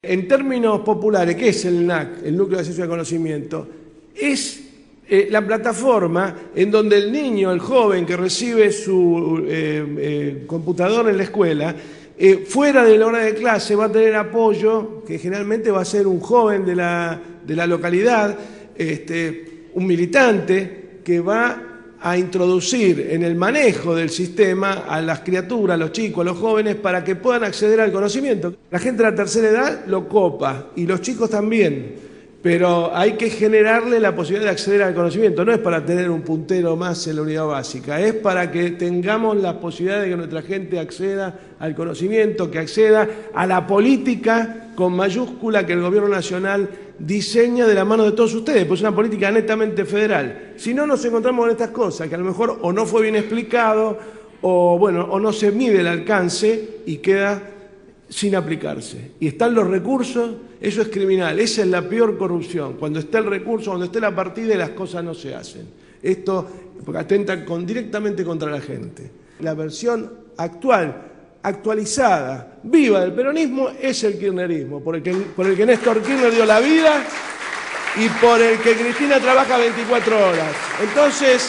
En términos populares, ¿qué es el NAC, el Núcleo de Acceso al Conocimiento? Es la plataforma en donde el niño, el joven que recibe su computador en la escuela, fuera de la hora de clase va a tener apoyo, que generalmente va a ser un joven de la localidad, un militante que va a introducir en el manejo del sistema a las criaturas, a los chicos, a los jóvenes, para que puedan acceder al conocimiento. La gente de la tercera edad lo copa, y los chicos también, pero hay que generarle la posibilidad de acceder al conocimiento. No es para tener un puntero más en la unidad básica, es para que tengamos la posibilidad de que nuestra gente acceda al conocimiento, que acceda a la política con mayúscula que el Gobierno Nacional diseña de la mano de todos ustedes, pues es una política netamente federal. Si no, nos encontramos con estas cosas, que a lo mejor o no fue bien explicado, o no se mide el alcance y queda sin aplicarse. Y están los recursos, eso es criminal, esa es la peor corrupción. Cuando está el recurso, cuando esté la partida y las cosas no se hacen. Esto porque atenta directamente contra la gente. La versión actualizada, viva del peronismo, es el kirchnerismo, por el que Néstor Kirchner dio la vida y por el que Cristina trabaja 24 horas. Entonces,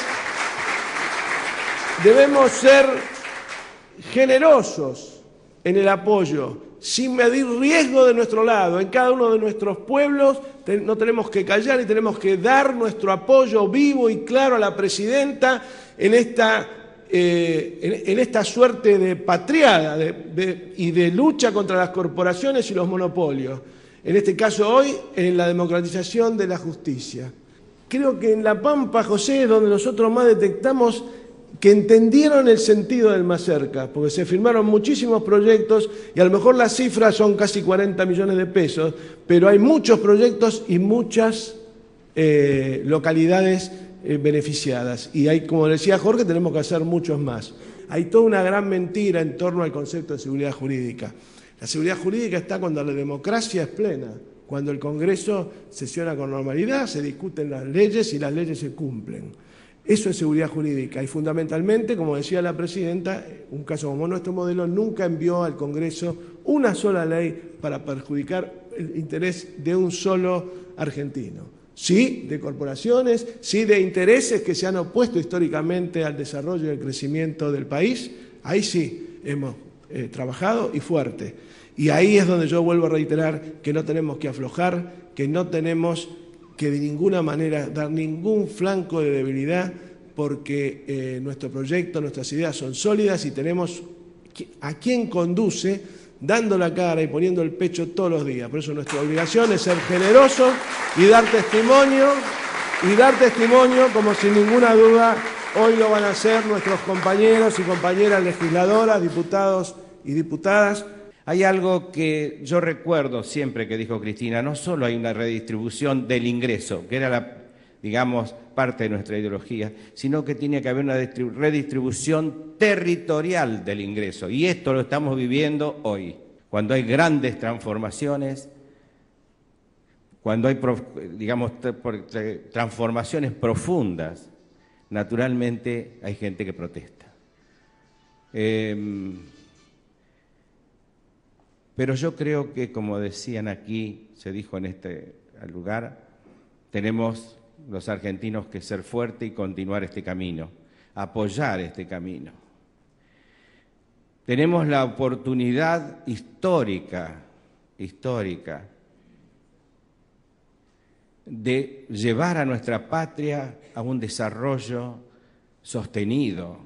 debemos ser generosos en el apoyo, sin medir riesgo de nuestro lado. En cada uno de nuestros pueblos no tenemos que callar y tenemos que dar nuestro apoyo vivo y claro a la presidenta en esta suerte de patriada y de lucha contra las corporaciones y los monopolios. En este caso hoy, en la democratización de la justicia. Creo que en La Pampa, José, es donde nosotros más detectamos que entendieron el sentido del más cerca, porque se firmaron muchísimos proyectos y a lo mejor las cifras son casi 40 millones de pesos, pero hay muchos proyectos y muchas localidades beneficiadas. Y hay, como decía Jorge, tenemos que hacer muchos más. Hay toda una gran mentira en torno al concepto de seguridad jurídica. La seguridad jurídica está cuando la democracia es plena, cuando el Congreso sesiona con normalidad, se discuten las leyes y las leyes se cumplen. Eso es seguridad jurídica y fundamentalmente, como decía la presidenta, un caso como nuestro modelo nunca envió al Congreso una sola ley para perjudicar el interés de un solo argentino. Sí, de corporaciones, sí, de intereses que se han opuesto históricamente al desarrollo y al crecimiento del país. Ahí sí hemos trabajado y fuerte. Y ahí es donde yo vuelvo a reiterar que no tenemos que aflojar, que no tenemos que de ninguna manera dar ningún flanco de debilidad, porque nuestro proyecto, nuestras ideas son sólidas y tenemos a quien conduce dando la cara y poniendo el pecho todos los días. Por eso nuestra obligación es ser generosos y dar testimonio como sin ninguna duda hoy lo van a hacer nuestros compañeros y compañeras legisladoras, diputados y diputadas. Hay algo que yo recuerdo siempre que dijo Cristina: no solo hay una redistribución del ingreso, que era digamos, parte de nuestra ideología, sino que tiene que haber una redistribución territorial del ingreso. Y esto lo estamos viviendo hoy, cuando hay grandes transformaciones, cuando hay, digamos, transformaciones profundas, naturalmente hay gente que protesta. Pero yo creo que, como decían aquí, se dijo en este lugar, tenemos los argentinos que ser fuertes y continuar este camino, apoyar este camino. Tenemos la oportunidad histórica de llevar a nuestra patria a un desarrollo sostenido,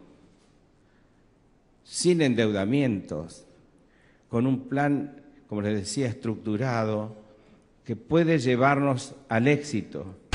sin endeudamientos, con un plan, como les decía, estructurado, que puede llevarnos al éxito.